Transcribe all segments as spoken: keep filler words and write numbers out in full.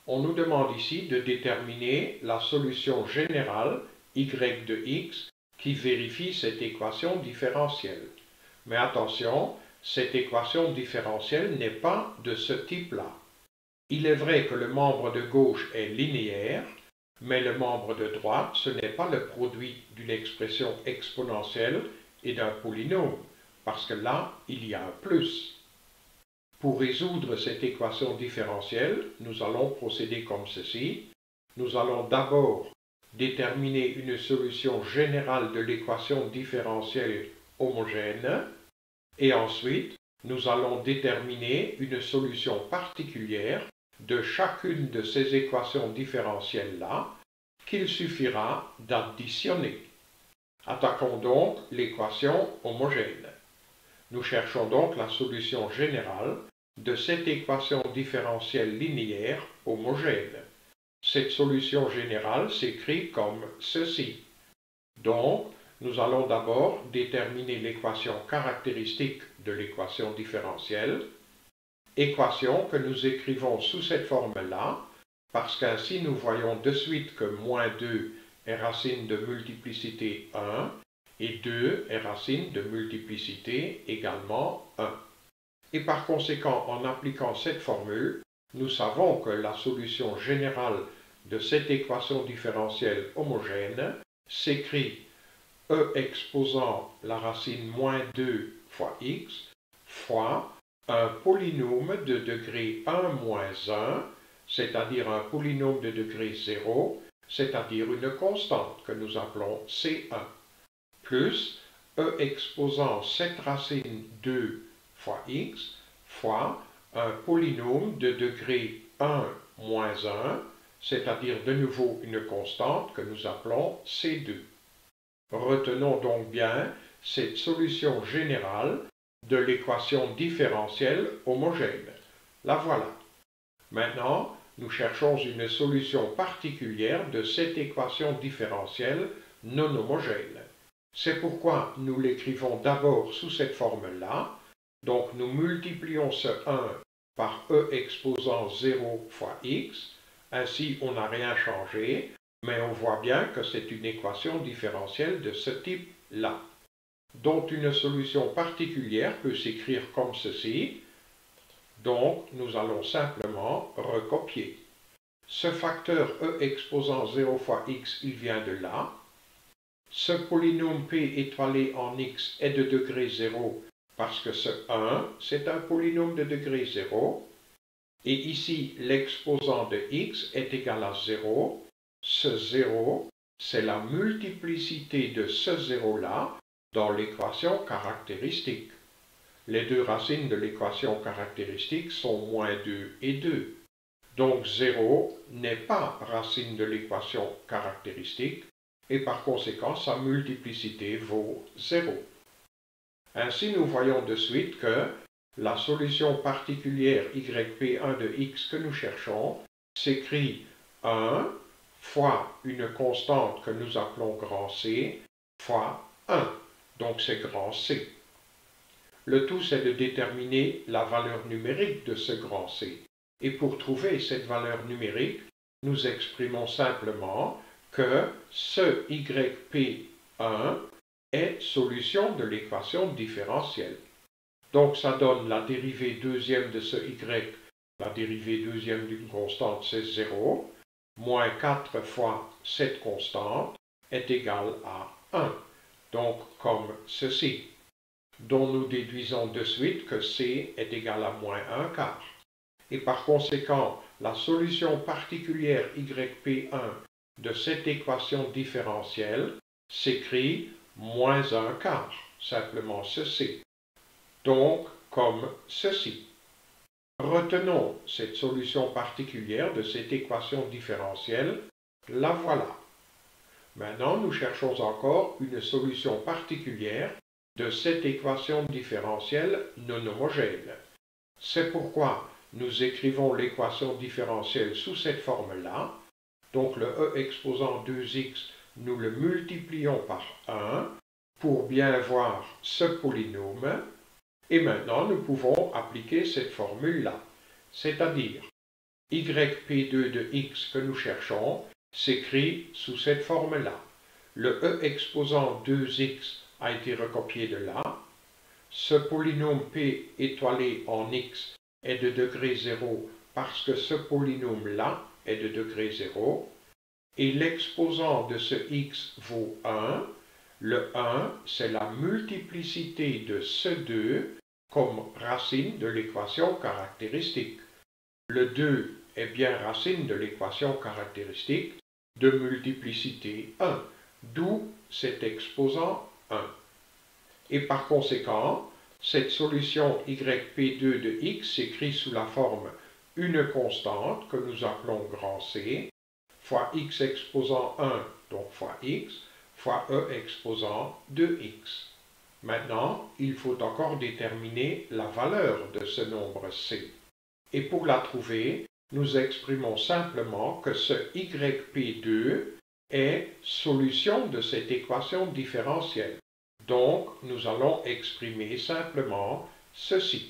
On nous demande ici de déterminer la solution générale y de x qui vérifie cette équation différentielle. Mais attention, cette équation différentielle n'est pas de ce type-là. Il est vrai que le membre de gauche est linéaire, mais le membre de droite, ce n'est pas le produit d'une expression exponentielle et d'un polynôme, parce que là, il y a un plus. Pour résoudre cette équation différentielle, nous allons procéder comme ceci. Nous allons d'abord déterminer une solution générale de l'équation différentielle homogène, et ensuite, nous allons déterminer une solution particulière de chacune de ces équations différentielles-là, qu'il suffira d'additionner. Attaquons donc l'équation homogène. Nous cherchons donc la solution générale de cette équation différentielle linéaire homogène. Cette solution générale s'écrit comme ceci. Donc, nous allons d'abord déterminer l'équation caractéristique de l'équation différentielle, équation que nous écrivons sous cette forme-là, parce qu'ainsi nous voyons de suite que moins deux est racine de multiplicité un, et deux est racine de multiplicité également un. Et par conséquent, en appliquant cette formule, nous savons que la solution générale de cette équation différentielle homogène s'écrit e exposant la racine moins deux fois x fois un polynôme de degré un moins un, c'est-à-dire un polynôme de degré zéro, c'est-à-dire une constante que nous appelons C un, plus e exposant cette racine deux fois x fois un polynôme de degré un moins un, c'est-à-dire de nouveau une constante que nous appelons C deux. Retenons donc bien cette solution générale de l'équation différentielle homogène. La voilà. Maintenant, nous cherchons une solution particulière de cette équation différentielle non homogène. C'est pourquoi nous l'écrivons d'abord sous cette forme-là. Donc nous multiplions ce un par e exposant zéro fois x. Ainsi, on n'a rien changé, mais on voit bien que c'est une équation différentielle de ce type-là, dont une solution particulière peut s'écrire comme ceci. Donc, nous allons simplement recopier. Ce facteur e exposant zéro fois x, il vient de là. Ce polynôme p étoilé en x est de degré zéro, parce que ce un, c'est un polynôme de degré zéro. Et ici, l'exposant de x est égal à zéro. Ce zéro, c'est la multiplicité de ce zéro-là dans l'équation caractéristique. Les deux racines de l'équation caractéristique sont moins deux et deux. Donc zéro n'est pas racine de l'équation caractéristique, et par conséquent sa multiplicité vaut zéro. Ainsi nous voyons de suite que la solution particulière y p un de x que nous cherchons s'écrit un fois une constante que nous appelons grand C fois un, donc c'est grand C. Le tout c'est de déterminer la valeur numérique de ce grand C. Et pour trouver cette valeur numérique, nous exprimons simplement que ce y p un est solution de l'équation différentielle. Donc ça donne la dérivée deuxième de ce y, la dérivée deuxième d'une constante c'est zéro, moins quatre fois cette constante est égale à un, donc comme ceci, dont nous déduisons de suite que c est égal à moins un quart. Et par conséquent, la solution particulière y p un de cette équation différentielle s'écrit moins un quart, simplement ceci. Donc, comme ceci. Retenons cette solution particulière de cette équation différentielle, la voilà. Maintenant, nous cherchons encore une solution particulière de cette équation différentielle non homogène. C'est pourquoi nous écrivons l'équation différentielle sous cette forme-là. Donc le e exposant deux x, nous le multiplions par un pour bien voir ce polynôme. Et maintenant, nous pouvons appliquer cette formule-là, c'est-à-dire Y P deux de x que nous cherchons s'écrit sous cette forme-là. Le e exposant deux x a été recopié de là. Ce polynôme p étoilé en x est de degré zéro parce que ce polynôme-là est de degré zéro. Et l'exposant de ce x vaut un. Le un, c'est la multiplicité de ce deux comme racine de l'équation caractéristique. Le deux est bien racine de l'équation caractéristique de multiplicité un, d'où cet exposant un. Et par conséquent, cette solution Y P deux de x s'écrit sous la forme une constante que nous appelons grand C, fois x exposant un, donc fois x, fois e exposant deux x. Maintenant, il faut encore déterminer la valeur de ce nombre C. Et pour la trouver, nous exprimons simplement que ce Y P deux est solution de cette équation différentielle. Donc, nous allons exprimer simplement ceci.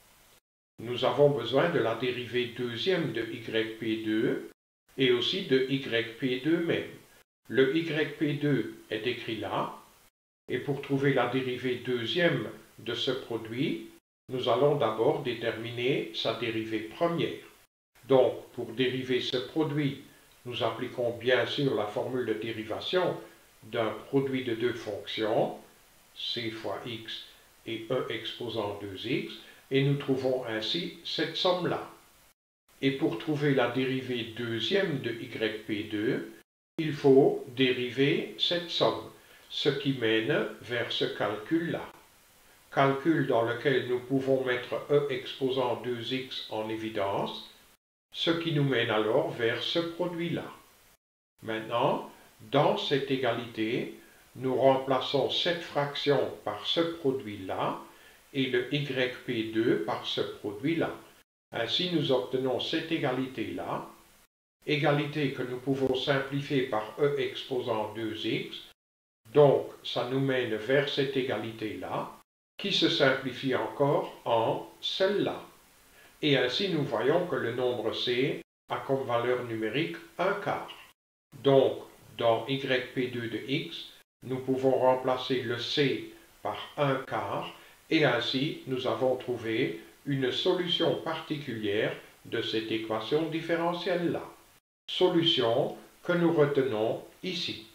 Nous avons besoin de la dérivée deuxième de Y P deux et aussi de Y P deux même. Le Y P deux est écrit là, et pour trouver la dérivée deuxième de ce produit, nous allons d'abord déterminer sa dérivée première. Donc, pour dériver ce produit, nous appliquons bien sûr la formule de dérivation d'un produit de deux fonctions, c fois x et e exposant deux x, et nous trouvons ainsi cette somme-là. Et pour trouver la dérivée deuxième de Y P deux, il faut dériver cette somme, ce qui mène vers ce calcul-là. Calcul dans lequel nous pouvons mettre e exposant deux x en évidence, ce qui nous mène alors vers ce produit-là. Maintenant, dans cette égalité, nous remplaçons cette fraction par ce produit-là et le Y P deux par ce produit-là. Ainsi, nous obtenons cette égalité-là, égalité que nous pouvons simplifier par e exposant deux x, donc ça nous mène vers cette égalité-là, qui se simplifie encore en celle-là. Et ainsi, nous voyons que le nombre C a comme valeur numérique un quart. Donc, dans Y P deux de x, nous pouvons remplacer le C par un quart, et ainsi, nous avons trouvé une solution particulière de cette équation différentielle-là. Solution que nous retenons ici.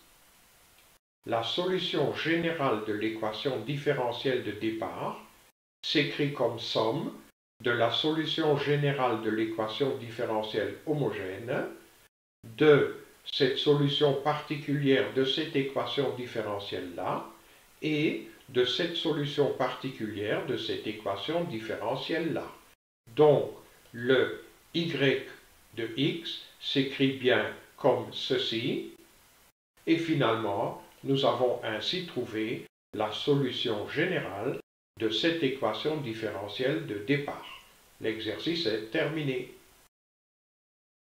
La solution générale de l'équation différentielle de départ s'écrit comme somme de la solution générale de l'équation différentielle homogène, de cette solution particulière de cette équation différentielle-là, et de cette solution particulière de cette équation différentielle-là. Donc, le y de x s'écrit bien comme ceci, et finalement, nous avons ainsi trouvé la solution générale de cette équation différentielle de départ. L'exercice est terminé.